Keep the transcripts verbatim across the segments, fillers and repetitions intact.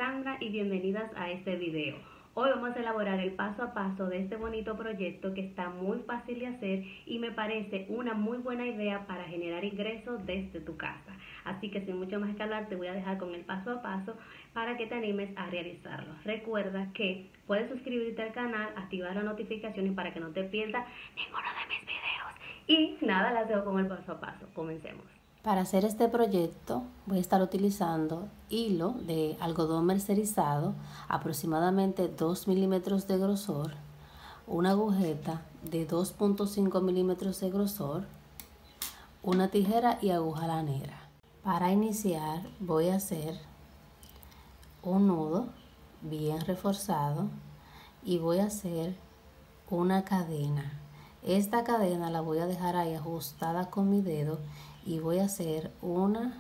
Sandra y bienvenidas a este video. Hoy vamos a elaborar el paso a paso de este bonito proyecto que está muy fácil de hacer y me parece una muy buena idea para generar ingresos desde tu casa. Así que sin mucho más que hablar te voy a dejar con el paso a paso para que te animes a realizarlo. Recuerda que puedes suscribirte al canal, activar las notificaciones para que no te pierdas ninguno de mis videos. Y nada, las dejo con el paso a paso. Comencemos. Para hacer este proyecto voy a estar utilizando hilo de algodón mercerizado, aproximadamente dos milímetros de grosor, una agujeta de dos punto cinco milímetros de grosor, una tijera y aguja lanera. Para iniciar voy a hacer un nudo bien reforzado y voy a hacer una cadena. Esta cadena la voy a dejar ahí ajustada con mi dedo y voy a hacer una,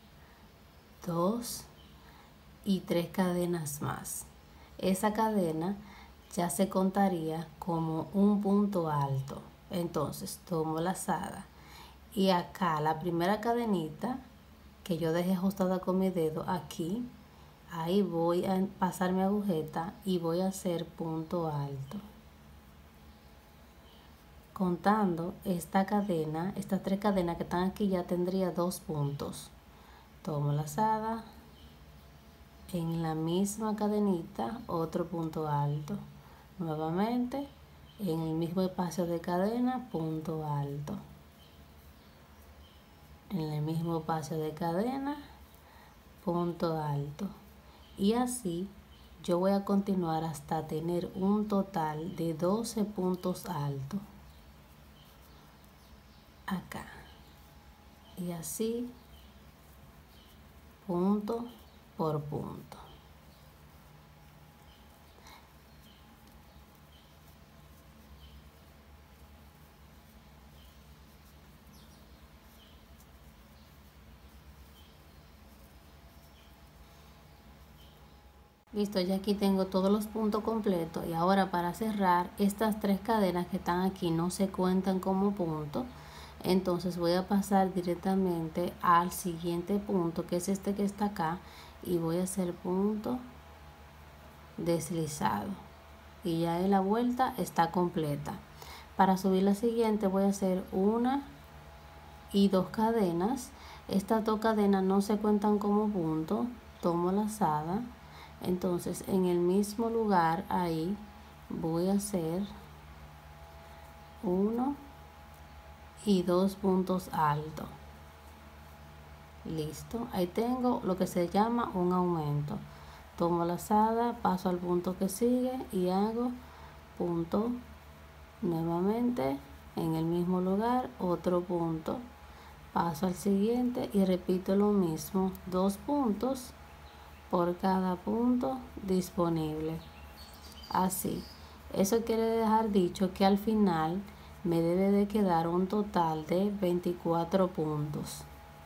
dos y tres cadenas más. Esa cadena ya se contaría como un punto alto. Entonces tomo la lazada y acá la primera cadenita que yo dejé ajustada con mi dedo, aquí, ahí voy a pasar mi agujeta y voy a hacer punto alto. Contando esta cadena, estas tres cadenas que están aquí, ya tendría dos puntos. Tomo la lazada, en la misma cadenita otro punto alto, nuevamente en el mismo espacio de cadena punto alto, en el mismo espacio de cadena punto alto, y así yo voy a continuar hasta tener un total de doce puntos altos acá, y así punto por punto. Listo, ya aquí tengo todos los puntos completos, y ahora para cerrar estas tres cadenas que están aquí no se cuentan como puntos. Entonces voy a pasar directamente al siguiente punto, que es este que está acá, y voy a hacer punto deslizado y ya la vuelta está completa. Para subir la siguiente voy a hacer una y dos cadenas. Estas dos cadenas no se cuentan como punto. Tomo la lazada, entonces en el mismo lugar ahí voy a hacer uno y dos puntos altos. Listo, ahí tengo lo que se llama un aumento. Tomo la lazada, paso al punto que sigue y hago punto nuevamente en el mismo lugar, otro punto, paso al siguiente y repito lo mismo, dos puntos por cada punto disponible. Así, eso quiere dejar dicho que al final me debe de quedar un total de veinticuatro puntos.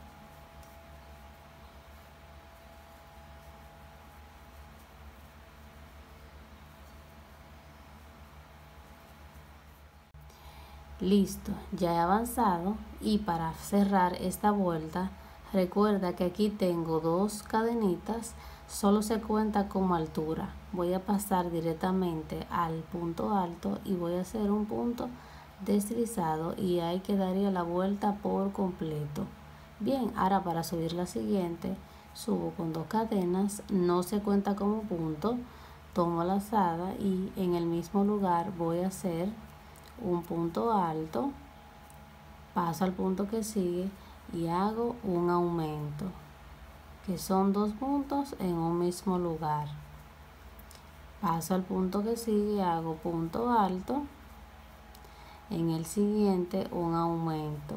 Listo, ya he avanzado, y para cerrar esta vuelta recuerda que aquí tengo dos cadenitas, solo se cuenta como altura. Voy a pasar directamente al punto alto y voy a hacer un punto deslizado y ahí quedaría la vuelta por completo. Bien, ahora para subir la siguiente subo con dos cadenas, no se cuenta como punto, tomo la lazada y en el mismo lugar voy a hacer un punto alto, paso al punto que sigue y hago un aumento, que son dos puntos en un mismo lugar. Paso al punto que sigue, hago punto alto, en el siguiente un aumento.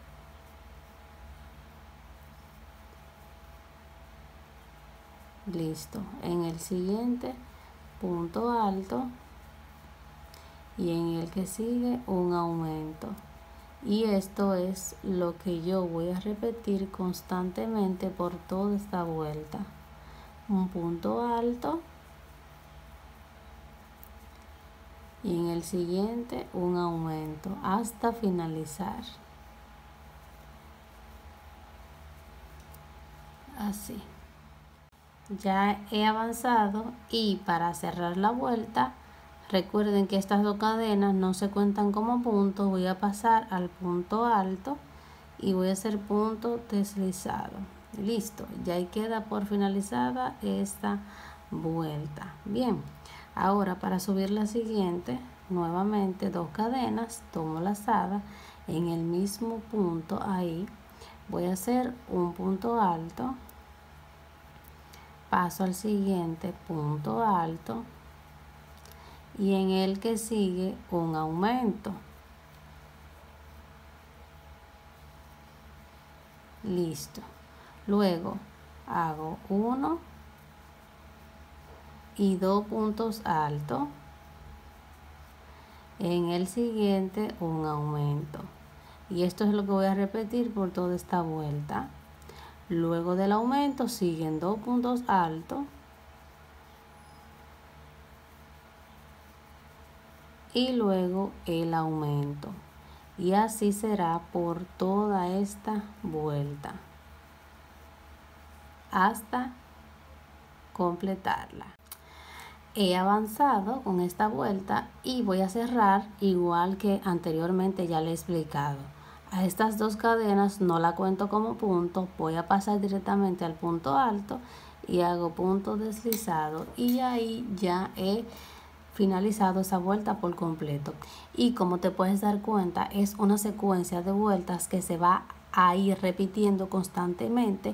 Listo, en el siguiente punto alto y en el que sigue un aumento. Y esto es lo que yo voy a repetir constantemente por toda esta vuelta. Un punto alto y en el siguiente un aumento hasta finalizar. Así. Ya he avanzado y para cerrar la vuelta, recuerden que estas dos cadenas no se cuentan como puntos. Voy a pasar al punto alto y voy a hacer punto deslizado. Listo, ya ahí queda por finalizada esta vuelta. Bien, ahora para subir la siguiente, nuevamente dos cadenas, tomo lazada en el mismo punto. Ahí voy a hacer un punto alto, paso al siguiente punto alto y en el que sigue un aumento. Listo. Luego hago uno y dos puntos altos. En el siguiente un aumento. Y esto es lo que voy a repetir por toda esta vuelta. Luego del aumento siguen dos puntos altos y luego el aumento. Y así será por toda esta vuelta hasta completarla. He avanzado con esta vuelta y voy a cerrar igual que anteriormente ya le he explicado. A estas dos cadenas no la cuento como punto, voy a pasar directamente al punto alto y hago punto deslizado y ahí ya he finalizado esa vuelta por completo. Y como te puedes dar cuenta, es una secuencia de vueltas que se va a ir repitiendo constantemente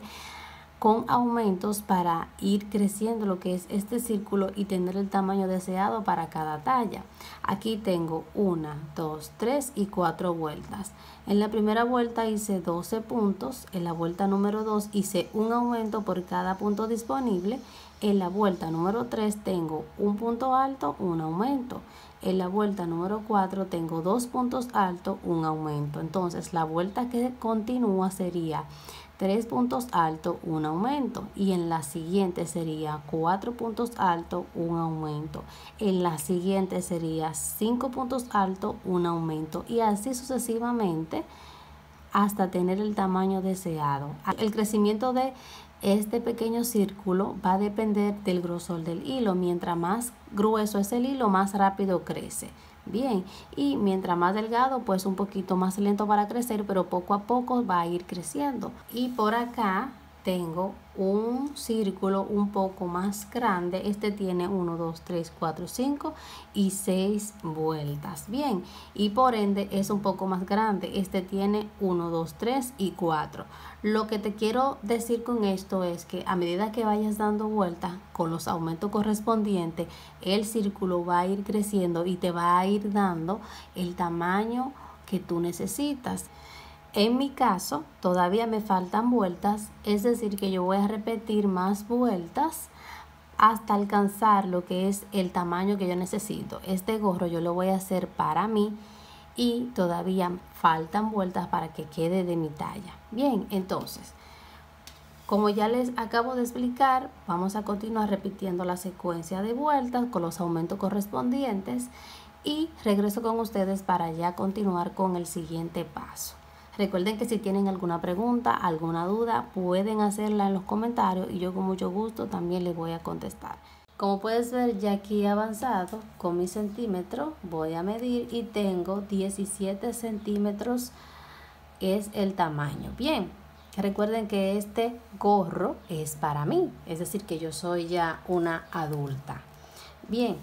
con aumentos para ir creciendo lo que es este círculo y tener el tamaño deseado para cada talla. Aquí tengo una, dos, tres y cuatro vueltas. En la primera vuelta hice doce puntos, en la vuelta número dos hice un aumento por cada punto disponible. En la vuelta número tres tengo un punto alto, un aumento. En la vuelta número cuatro tengo dos puntos altos, un aumento. Entonces la vuelta que continúa sería tres puntos altos, un aumento. Y en la siguiente sería cuatro puntos altos, un aumento. En la siguiente sería cinco puntos altos, un aumento. Y así sucesivamente hasta tener el tamaño deseado. El crecimiento de este pequeño círculo va a depender del grosor del hilo. Mientras más grueso es el hilo, más rápido crece. Bien, y mientras más delgado, pues un poquito más lento para crecer, pero poco a poco va a ir creciendo. Y por acá tengo un círculo un poco más grande. Este tiene uno, dos, tres, cuatro, cinco y seis vueltas. Bien, y por ende es un poco más grande. Este tiene uno, dos, tres y cuatro. Lo que te quiero decir con esto es que a medida que vayas dando vueltas con los aumentos correspondientes, el círculo va a ir creciendo y te va a ir dando el tamaño que tú necesitas. En mi caso, todavía me faltan vueltas, es decir, que yo voy a repetir más vueltas hasta alcanzar lo que es el tamaño que yo necesito. Este gorro yo lo voy a hacer para mí y todavía faltan vueltas para que quede de mi talla. Bien, entonces, como ya les acabo de explicar, vamos a continuar repitiendo la secuencia de vueltas con los aumentos correspondientes y regreso con ustedes para ya continuar con el siguiente paso. Recuerden que si tienen alguna pregunta, alguna duda, pueden hacerla en los comentarios y yo con mucho gusto también les voy a contestar. Como puedes ver, ya aquí he avanzado con mi centímetro, voy a medir y tengo diecisiete centímetros, es el tamaño. Bien, recuerden que este gorro es para mí, es decir que yo soy ya una adulta. Bien.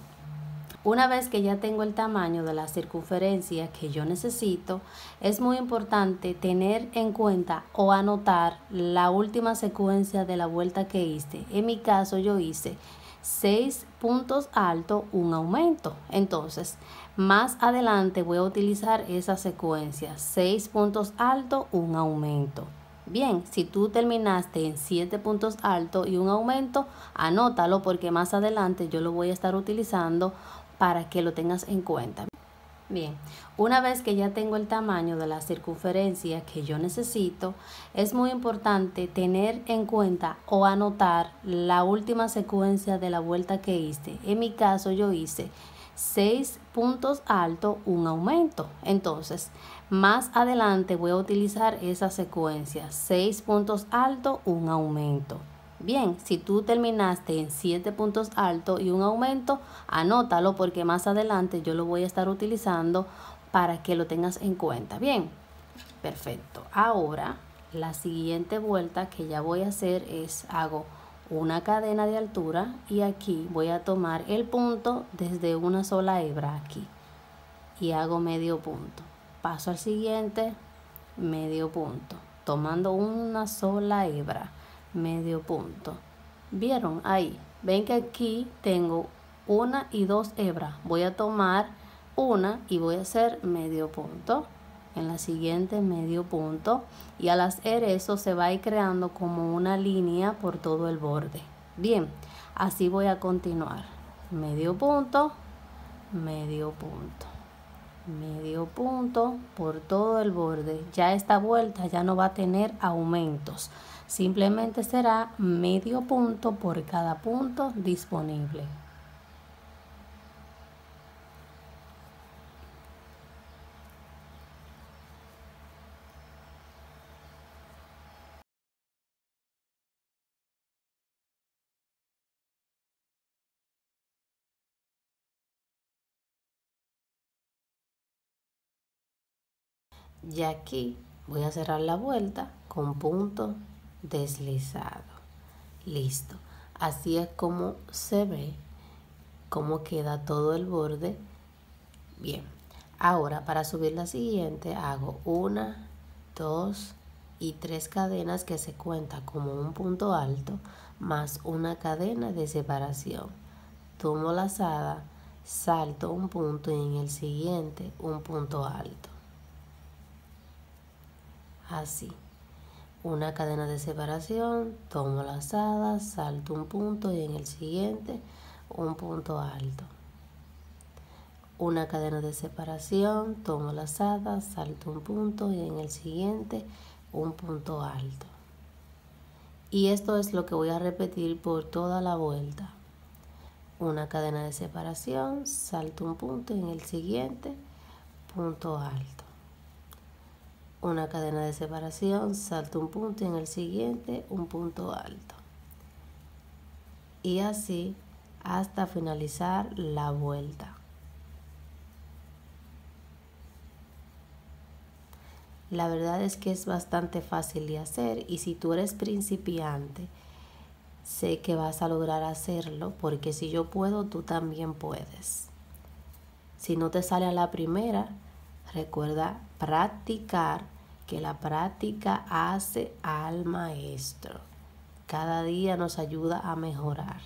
Una vez que ya tengo el tamaño de la circunferencia que yo necesito, es muy importante tener en cuenta o anotar la última secuencia de la vuelta que hice. En mi caso yo hice seis puntos altos, un aumento. Entonces, más adelante voy a utilizar esa secuencia, seis puntos altos, un aumento. Bien, si tú terminaste en siete puntos altos y un aumento, anótalo porque más adelante yo lo voy a estar utilizando para que lo tengas en cuenta. Bien, una vez que ya tengo el tamaño de la circunferencia que yo necesito, es muy importante tener en cuenta o anotar la última secuencia de la vuelta que hice. En mi caso yo hice seis puntos altos, un aumento. Entonces, más adelante voy a utilizar esa secuencia, seis puntos altos, un aumento. Bien, si tú terminaste en siete puntos altos y un aumento, anótalo porque más adelante yo lo voy a estar utilizando para que lo tengas en cuenta. Bien, perfecto. Ahora, la siguiente vuelta que ya voy a hacer es, hago una cadena de altura y aquí voy a tomar el punto desde una sola hebra aquí y hago medio punto. Paso al siguiente, medio punto, tomando una sola hebra, medio punto. ¿Vieron ahí? Ven que aquí tengo una y dos hebras. Voy a tomar una y voy a hacer medio punto. En la siguiente medio punto, y al hacer eso se va a ir creando como una línea por todo el borde. Bien, así voy a continuar. Medio punto, medio punto, medio punto por todo el borde. Ya esta vuelta ya no va a tener aumentos, simplemente será medio punto por cada punto disponible. Y aquí voy a cerrar la vuelta con punto deslizado. Listo. Así es como se ve, cómo queda todo el borde. Bien. Ahora para subir la siguiente hago una, dos y tres cadenas que se cuenta como un punto alto más una cadena de separación. Tomo lazada, salto un punto y en el siguiente un punto alto. Así, una cadena de separación, tomo lazada, salto un punto y en el siguiente un punto alto. Una cadena de separación, tomo lazada, salto un punto y en el siguiente un punto alto. Y esto es lo que voy a repetir por toda la vuelta. Una cadena de separación, salto un punto y en el siguiente punto alto. Una cadena de separación, salto un punto y en el siguiente un punto alto. Y así hasta finalizar la vuelta. La verdad es que es bastante fácil de hacer y si tú eres principiante, sé que vas a lograr hacerlo porque si yo puedo, tú también puedes. Si no te sale a la primera, recuerda practicar, que la práctica hace al maestro. Cada día nos ayuda a mejorar.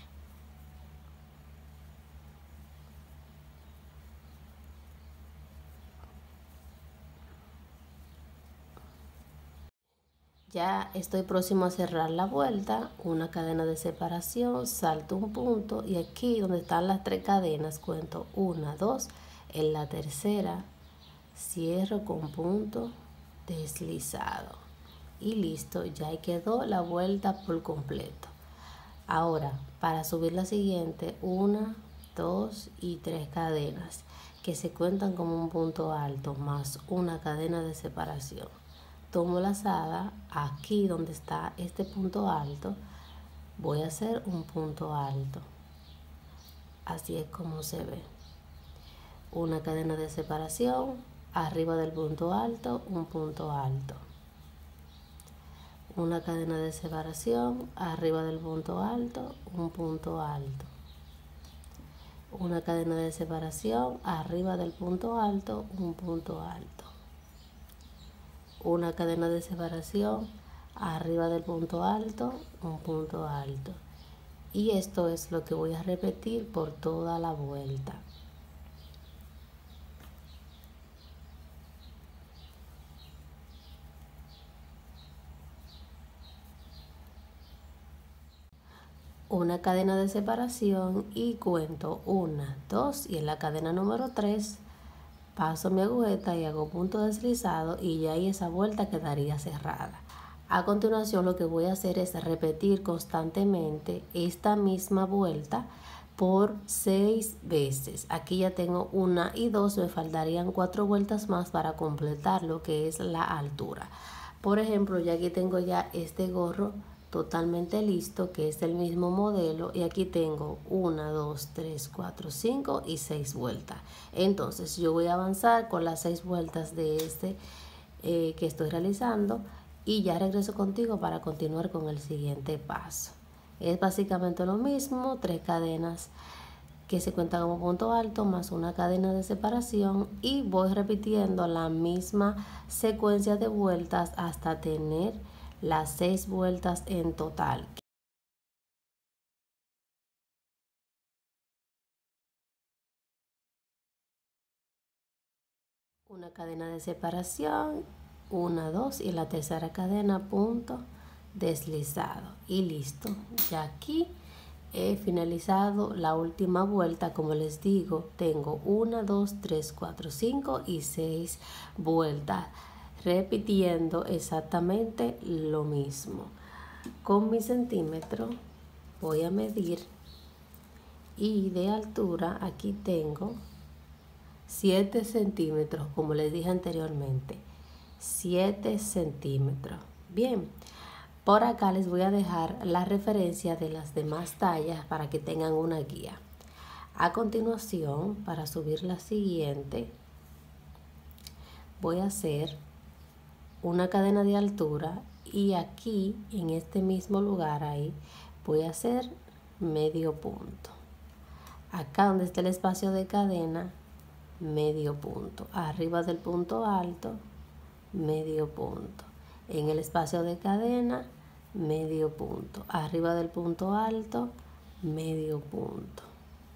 Ya estoy próximo a cerrar la vuelta, una cadena de separación, salto un punto y aquí donde están las tres cadenas cuento una, dos, en la tercera cierro con punto deslizado y listo, ya quedó la vuelta por completo. Ahora para subir la siguiente, una, dos y tres cadenas que se cuentan como un punto alto más una cadena de separación. Tomo lazada, aquí donde está este punto alto, voy a hacer un punto alto. Así es como se ve. Una cadena de separación, arriba del punto alto, un punto alto. Una cadena de separación, arriba del punto alto, un punto alto. Una cadena de separación, arriba del punto alto, un punto alto. Una cadena de separación, arriba del punto alto, un punto alto. Y esto es lo que voy a repetir por toda la vuelta. Una cadena de separación y cuento una, dos y en la cadena número tres paso mi agujeta y hago punto deslizado y ya ahí esa vuelta quedaría cerrada. A continuación lo que voy a hacer es repetir constantemente esta misma vuelta por seis veces. Aquí ya tengo una y dos, me faltarían cuatro vueltas más para completar lo que es la altura. Por ejemplo, ya aquí tengo ya este gorro totalmente listo, que es el mismo modelo, y aquí tengo una, dos, tres, cuatro, cinco y seis vueltas. Entonces yo voy a avanzar con las seis vueltas de este eh, que estoy realizando, y ya regreso contigo para continuar con el siguiente paso. Es básicamente lo mismo, tres cadenas que se cuentan como punto alto más una cadena de separación, y voy repitiendo la misma secuencia de vueltas hasta tener las seis vueltas en total. Una cadena de separación, una, dos, y la tercera cadena punto deslizado, y listo. Ya aquí he finalizado la última vuelta. Como les digo, tengo una, dos, tres, cuatro, cinco y seis vueltas, repitiendo exactamente lo mismo. Con mi centímetro voy a medir, y de altura aquí tengo siete centímetros, como les dije anteriormente, siete centímetros. Bien, por acá les voy a dejar la referencia de las demás tallas para que tengan una guía. A continuación, para subir la siguiente, voy a hacer una cadena de altura, y aquí en este mismo lugar ahí voy a hacer medio punto. Acá donde está el espacio de cadena, medio punto. Arriba del punto alto, medio punto. En el espacio de cadena, medio punto. Arriba del punto alto, medio punto.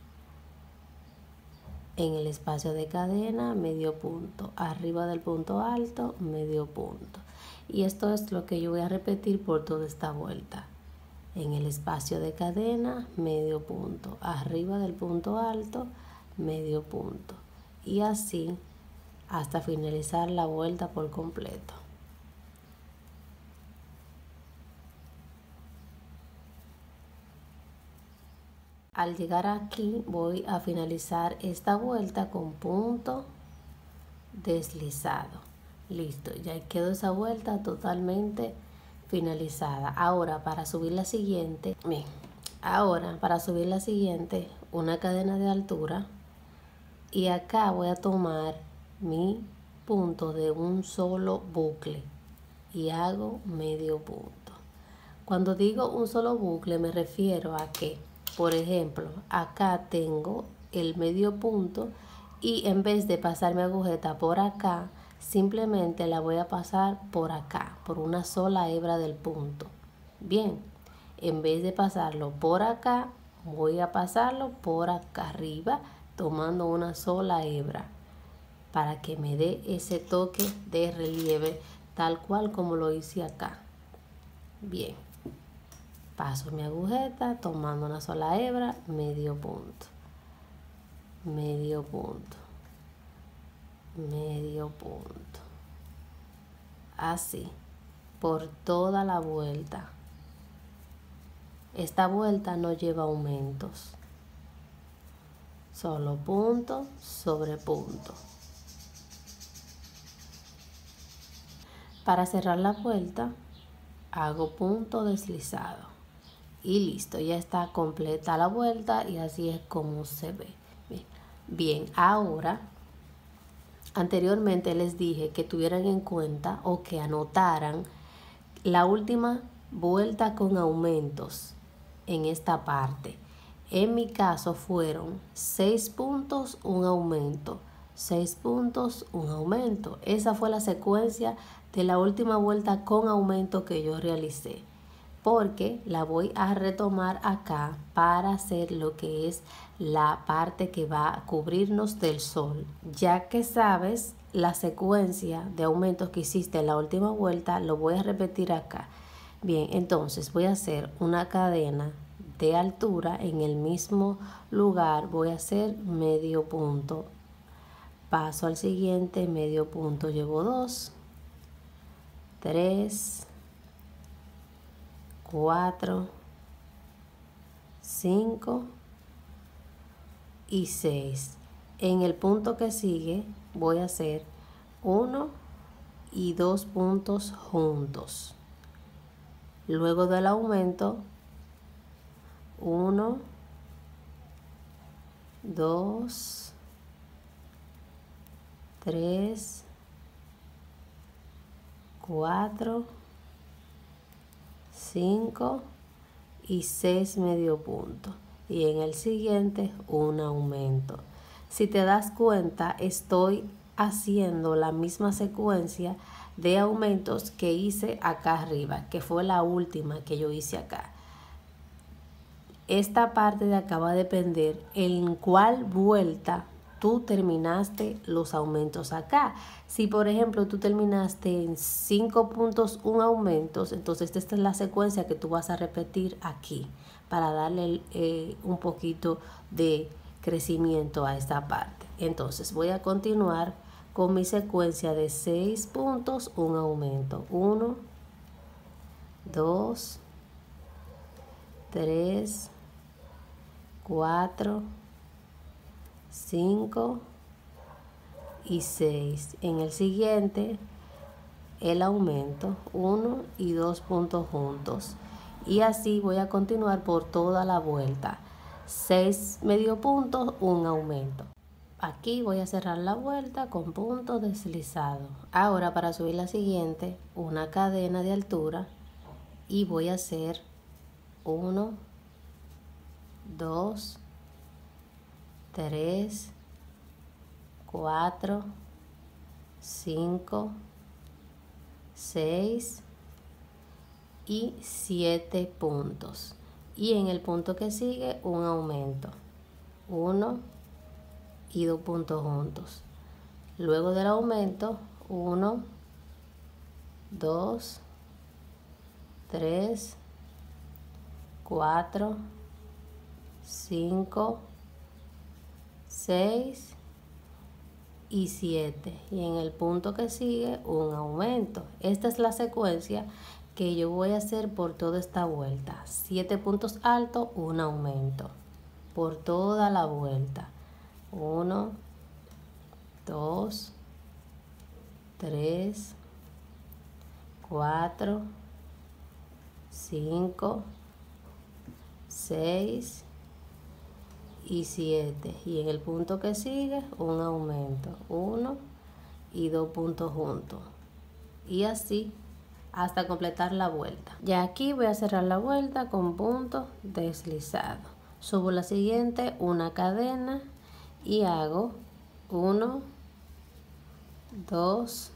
En el espacio de cadena, medio punto. Arriba del punto alto, medio punto. Y esto es lo que yo voy a repetir por toda esta vuelta. En el espacio de cadena, medio punto. Arriba del punto alto, medio punto. Y así hasta finalizar la vuelta por completo. Al llegar aquí voy a finalizar esta vuelta con punto deslizado. Listo, ya quedó esa vuelta totalmente finalizada. Ahora para subir la siguiente, bien, ahora para subir la siguiente, una cadena de altura, y acá voy a tomar mi punto de un solo bucle y hago medio punto. Cuando digo un solo bucle me refiero a que, por ejemplo, acá tengo el medio punto, y en vez de pasar mi agujeta por acá, simplemente la voy a pasar por acá, por una sola hebra del punto. Bien, en vez de pasarlo por acá, voy a pasarlo por acá arriba, tomando una sola hebra, para que me dé ese toque de relieve, tal cual como lo hice acá. Bien, paso mi agujeta tomando una sola hebra, medio punto, medio punto, medio punto, así por toda la vuelta. Esta vuelta no lleva aumentos, solo punto sobre punto. Para cerrar la vuelta hago punto deslizado y listo, ya está completa la vuelta, y así es como se ve. Bien, bien, ahora anteriormente les dije que tuvieran en cuenta o que anotaran la última vuelta con aumentos en esta parte. En mi caso fueron seis puntos, un aumento, seis puntos, un aumento. Esa fue la secuencia de la última vuelta con aumento que yo realicé, porque la voy a retomar acá para hacer lo que es la parte que va a cubrirnos del sol. Ya que sabes la secuencia de aumentos que hiciste en la última vuelta, lo voy a repetir acá. Bien, entonces voy a hacer una cadena de altura en el mismo lugar, voy a hacer medio punto, paso al siguiente, medio punto, llevo dos, tres, cuatro, cinco y seis. En el punto que sigue voy a hacer uno y dos puntos juntos. Luego del aumento, uno, dos, tres, cuatro, cinco y seis medio punto. Y en el siguiente un aumento. Si te das cuenta, estoy haciendo la misma secuencia de aumentos que hice acá arriba, que fue la última que yo hice acá. Esta parte de acá va a depender en cuál vuelta tú terminaste los aumentos acá. Si por ejemplo tú terminaste en cinco puntos un aumentos, entonces esta es la secuencia que tú vas a repetir aquí para darle eh, un poquito de crecimiento a esta parte. Entonces voy a continuar con mi secuencia de seis puntos un aumento. uno, dos, tres, cuatro, cinco y seis. En el siguiente el aumento, uno y dos puntos juntos, y así voy a continuar por toda la vuelta. seis medio puntos, un aumento. Aquí voy a cerrar la vuelta con punto deslizado. Ahora, para subir la siguiente, una cadena de altura, y voy a hacer uno, dos, tres, cuatro, cinco, seis y siete puntos. Y en el punto que sigue un aumento, uno y dos puntos juntos. Luego del aumento, uno, dos, tres, cuatro, cinco, seis y siete. Y en el punto que sigue un aumento. Esta es la secuencia que yo voy a hacer por toda esta vuelta. siete puntos altos, un aumento por toda la vuelta. uno, dos, tres, cuatro, cinco, seis y siete. Y en el punto que sigue un aumento, uno y dos puntos juntos, y así hasta completar la vuelta. Ya aquí voy a cerrar la vuelta con punto deslizado. Subo la siguiente, una cadena, y hago uno, dos,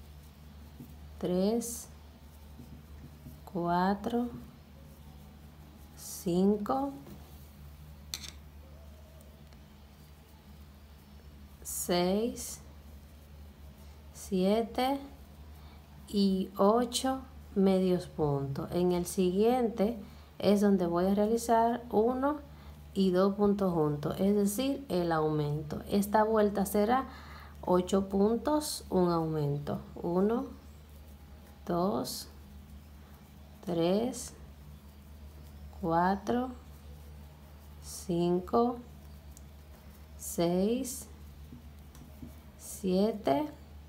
tres, cuatro, cinco, seis, siete y ocho medios puntos. En el siguiente es donde voy a realizar uno y dos puntos juntos, es decir, el aumento. Esta vuelta será ocho puntos, un aumento, uno, dos, tres, cuatro, cinco, seis, siete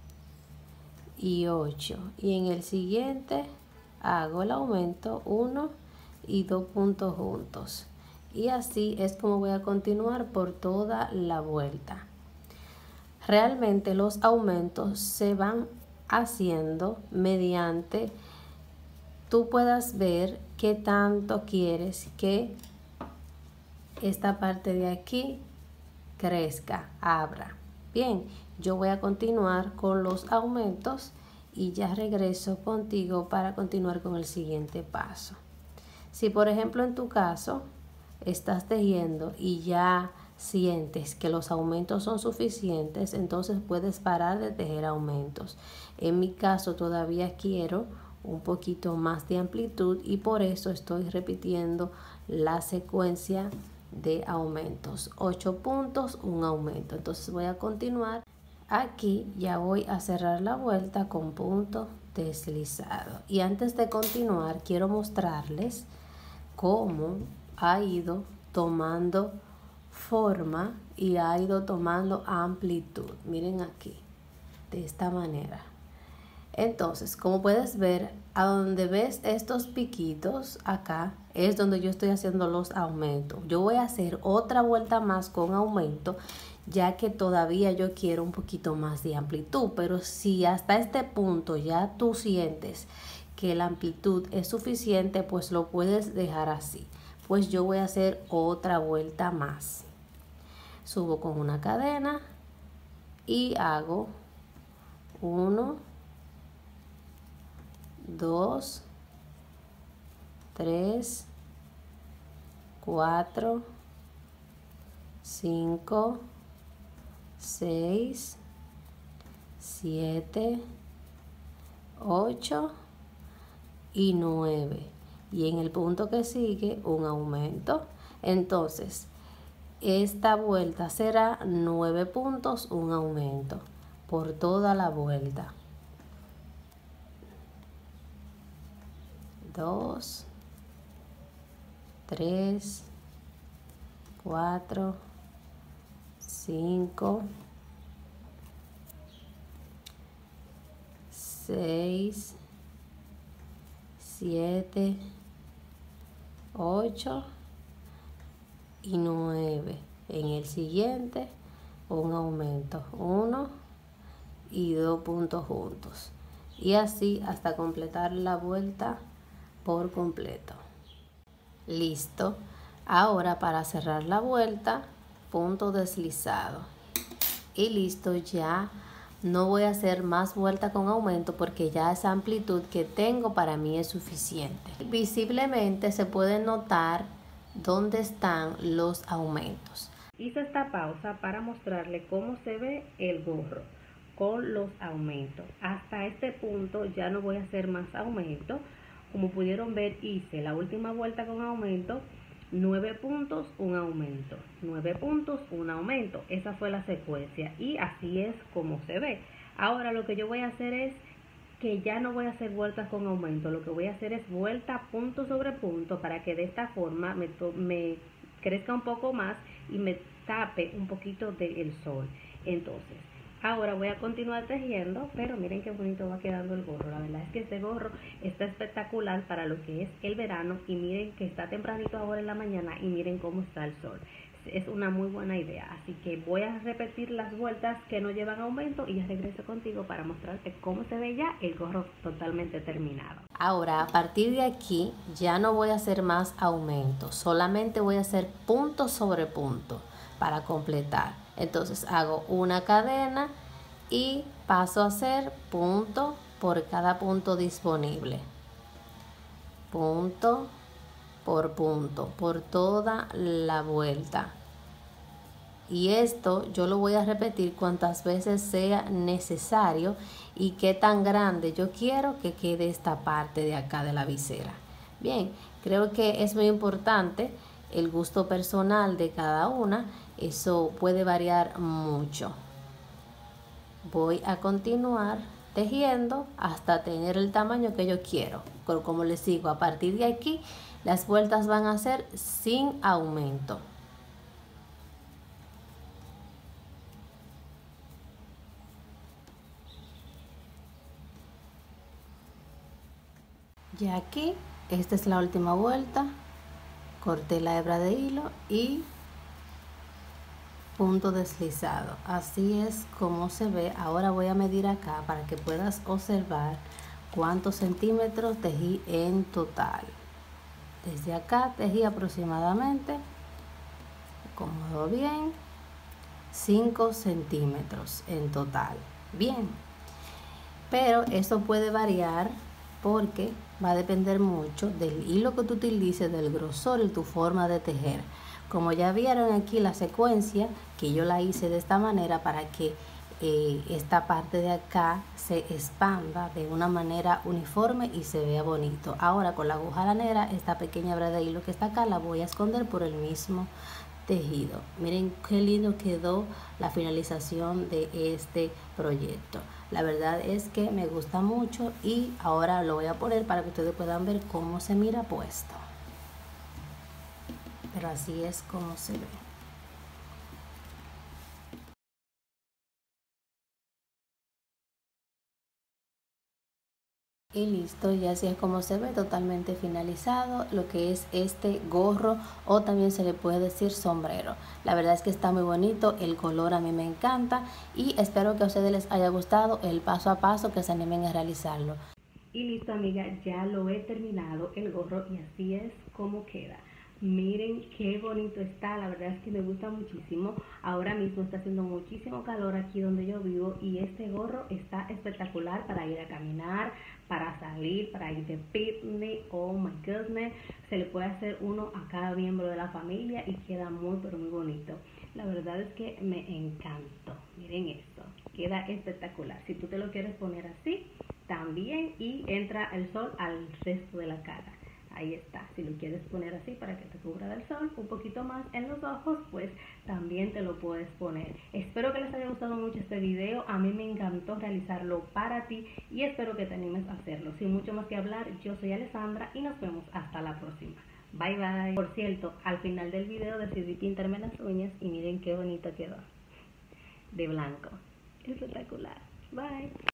y ocho. Y en el siguiente hago el aumento, uno y dos puntos juntos. Y así es como voy a continuar por toda la vuelta. Realmente los aumentos se van haciendo mediante tú puedas ver qué tanto quieres que esta parte de aquí crezca, abra. Bien, yo voy a continuar con los aumentos y ya regreso contigo para continuar con el siguiente paso. Si por ejemplo en tu caso estás tejiendo y ya sientes que los aumentos son suficientes, entonces puedes parar de tejer aumentos. En mi caso todavía quiero un poquito más de amplitud y por eso estoy repitiendo la secuencia de aumentos. ocho puntos, un aumento. Entonces voy a continuar. Aquí ya voy a cerrar la vuelta con punto deslizado. Y antes de continuar quiero mostrarles cómo ha ido tomando forma y ha ido tomando amplitud. Miren aquí, de esta manera. Entonces, como puedes ver, a donde ves estos piquitos acá es donde yo estoy haciendo los aumentos. Yo voy a hacer otra vuelta más con aumento, ya que todavía yo quiero un poquito más de amplitud. Pero si hasta este punto ya tú sientes que la amplitud es suficiente, pues lo puedes dejar así. Pues yo voy a hacer otra vuelta más. Subo con una cadena y hago uno, dos, tres, cuatro, cinco, seis, siete, ocho y nueve. Y en el punto que sigue un aumento. Entonces, esta vuelta será nueve puntos, un aumento por toda la vuelta. Dos, tres, cuatro, cinco, seis, siete, ocho y nueve. En el siguiente un aumento, uno y dos puntos juntos, y así hasta completar la vuelta por completo. Listo. Ahora, para cerrar la vuelta, punto deslizado y listo. Ya no voy a hacer más vuelta con aumento porque ya esa amplitud que tengo para mí es suficiente. Visiblemente se puede notar dónde están los aumentos. Hice esta pausa para mostrarle cómo se ve el gorro con los aumentos. Hasta este punto ya no voy a hacer más aumentos. Como pudieron ver, hice la última vuelta con aumento, nueve puntos, un aumento, nueve puntos, un aumento. Esa fue la secuencia y así es como se ve. Ahora lo que yo voy a hacer es que ya no voy a hacer vueltas con aumento. Lo que voy a hacer es vuelta punto sobre punto para que de esta forma me, me crezca un poco más y me tape un poquito del sol. Entonces, ahora voy a continuar tejiendo, pero miren qué bonito va quedando el gorro. La verdad es que este gorro está espectacular para lo que es el verano, y miren que está tempranito ahora en la mañana y miren cómo está el sol. Es una muy buena idea, así que voy a repetir las vueltas que no llevan aumento y ya regreso contigo para mostrarte cómo se ve ya el gorro totalmente terminado. Ahora, a partir de aquí ya no voy a hacer más aumento, solamente voy a hacer punto sobre punto para completar. Entonces hago una cadena y paso a hacer punto por cada punto disponible, punto por punto por toda la vuelta, y esto yo lo voy a repetir cuantas veces sea necesario y qué tan grande yo quiero que quede esta parte de acá de la visera. Bien, creo que es muy importante el gusto personal de cada una. Eso puede variar mucho. Voy a continuar tejiendo hasta tener el tamaño que yo quiero. Pero como les digo, a partir de aquí las vueltas van a ser sin aumento. Ya aquí, esta es la última vuelta. Corté la hebra de hilo y punto deslizado. Así es como se ve. Ahora voy a medir acá para que puedas observar cuántos centímetros tejí en total. Desde acá tejí aproximadamente, acomodo bien, cinco centímetros en total. Bien, pero eso puede variar porque va a depender mucho del hilo que tú utilices, del grosor y tu forma de tejer. Como ya vieron aquí la secuencia, que yo la hice de esta manera para que eh, esta parte de acá se expanda de una manera uniforme y se vea bonito. Ahora con la aguja lanera, esta pequeña hebra de hilo que está acá la voy a esconder por el mismo tejido. Miren qué lindo quedó la finalización de este proyecto. La verdad es que me gusta mucho y ahora lo voy a poner para que ustedes puedan ver cómo se mira puesto. Pero así es como se ve. Y listo, y así es como se ve totalmente finalizado lo que es este gorro, o también se le puede decir sombrero. La verdad es que está muy bonito, el color a mí me encanta y espero que a ustedes les haya gustado el paso a paso, que se animen a realizarlo. Y listo, amiga, ya lo he terminado el gorro y así es como queda. Miren qué bonito está, la verdad es que me gusta muchísimo. Ahora mismo está haciendo muchísimo calor aquí donde yo vivo y este gorro está espectacular para ir a caminar, para salir, para ir de picnic. Oh my goodness, se le puede hacer uno a cada miembro de la familia y queda muy pero muy bonito. La verdad es que me encantó. Miren esto, queda espectacular. Si tú te lo quieres poner así también, y entra el sol al resto de la cara. Ahí está, si lo quieres poner así para que te cubra del sol un poquito más en los ojos, pues también te lo puedes poner. Espero que les haya gustado mucho este video, a mí me encantó realizarlo para ti y espero que te animes a hacerlo. Sin mucho más que hablar, yo soy Alessandra y nos vemos hasta la próxima. Bye bye. Por cierto, al final del video decidí pintarme las uñas y miren qué bonito quedó. De blanco. Espectacular. Bye.